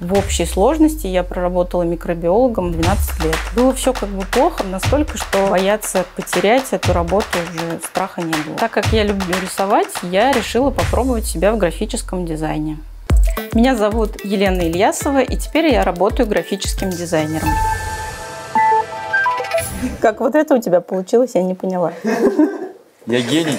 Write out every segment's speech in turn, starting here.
В общей сложности я проработала микробиологом 12 лет. Было все как бы плохо, настолько, что бояться потерять эту работу уже страха не было. Так как я люблю рисовать, я решила попробовать себя в графическом дизайне. Меня зовут Елена Ильясова, и теперь я работаю графическим дизайнером. Как вот это у тебя получилось, я не поняла. Я гений.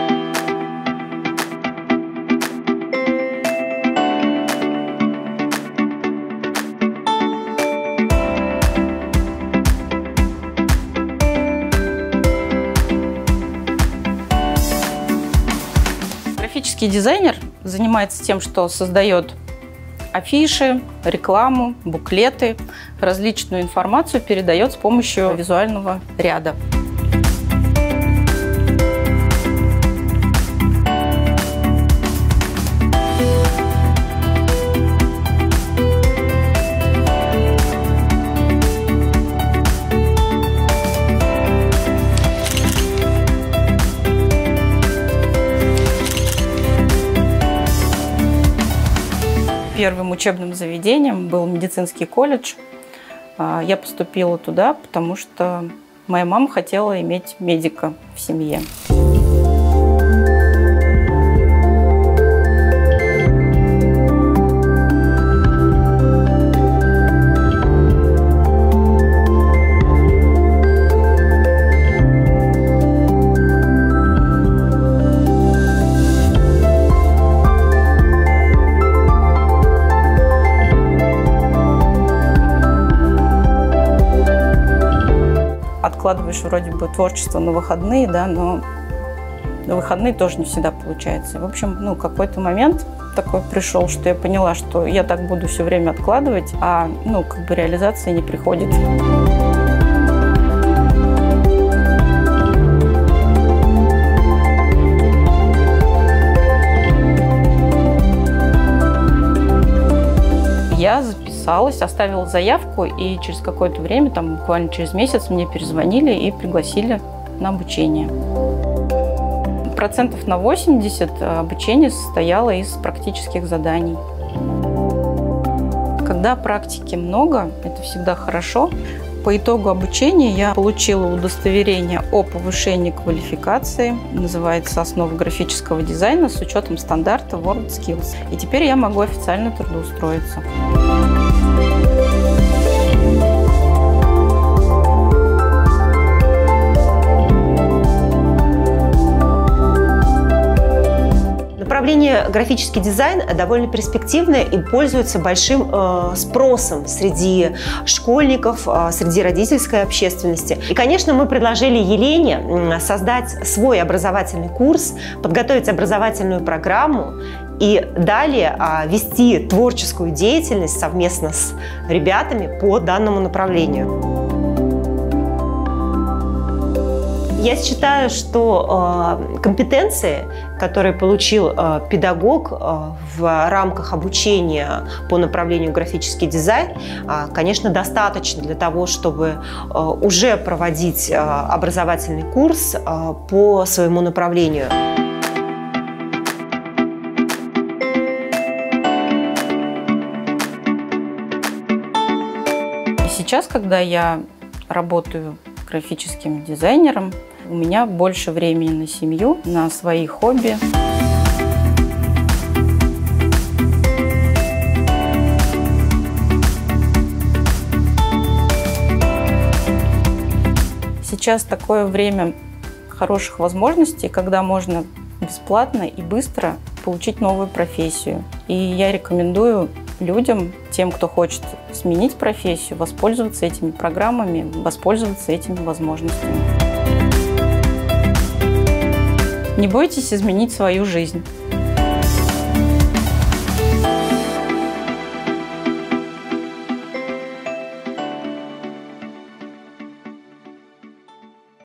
Графический дизайнер занимается тем, что создает афиши, рекламу, буклеты, различную информацию передает с помощью визуального ряда. Первым учебным заведением был медицинский колледж. Я поступила туда, потому что моя мама хотела иметь медика в семье. Откладываешь вроде бы творчество на выходные, да, но на выходные тоже не всегда получается. В общем, какой-то момент такой пришел, что я поняла, что я так буду все время откладывать, а реализация не приходит. Я записалась, оставила заявку, и через какое-то время, буквально через месяц, мне перезвонили и пригласили на обучение. Процентов на 80 обучение состояло из практических заданий. Когда практики много, это всегда хорошо. По итогу обучения я получила удостоверение о повышении квалификации, называется «Основы графического дизайна» с учетом стандарта WorldSkills. И теперь я могу официально трудоустроиться. Направление графический дизайн довольно перспективное и пользуется большим спросом среди школьников, среди родительской общественности. И, конечно, мы предложили Елене создать свой образовательный курс, подготовить образовательную программу и далее вести творческую деятельность совместно с ребятами по данному направлению. Я считаю, что компетенции, которые получил педагог в рамках обучения по направлению графический дизайн, конечно, достаточно для того, чтобы уже проводить образовательный курс по своему направлению. И сейчас, когда я работаю графическим дизайнером, у меня больше времени на семью, на свои хобби. Сейчас такое время хороших возможностей, когда можно бесплатно и быстро получить новую профессию. И я рекомендую людям, тем, кто хочет сменить профессию, воспользоваться этими программами, воспользоваться этими возможностями. Не бойтесь изменить свою жизнь.